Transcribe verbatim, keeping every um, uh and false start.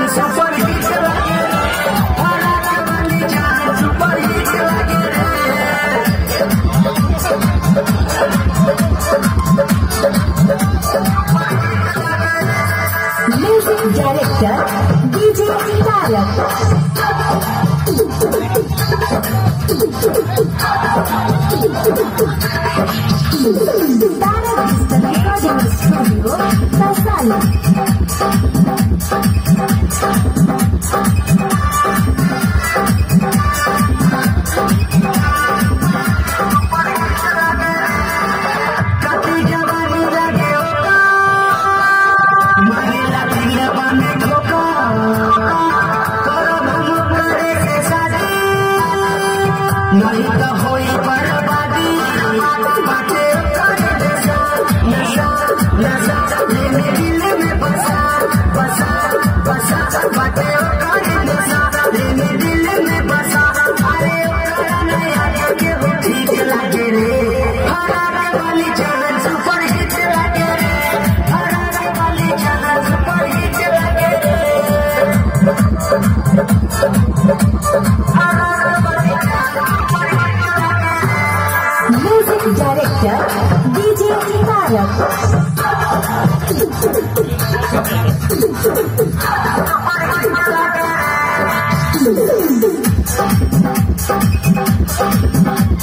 Super hit लगे फरारा वाली जान सुपर हिट लगे रे। Music director DJ Tarak. Tarak recording studio Vaishali. नहीं तो होई बर्बादी बाटे करे नशा नशा नशा मेरे दिल में बसा बसा बसा बाटे करे नशा मेरे दिल में बसा। अरे नया के वो ठीक लगे रे फरारा वाली जान सुपर हिट लगे रे फरारा वाली जान सुपर हिट लगे रे। Music director DJ Tarak. Thank you.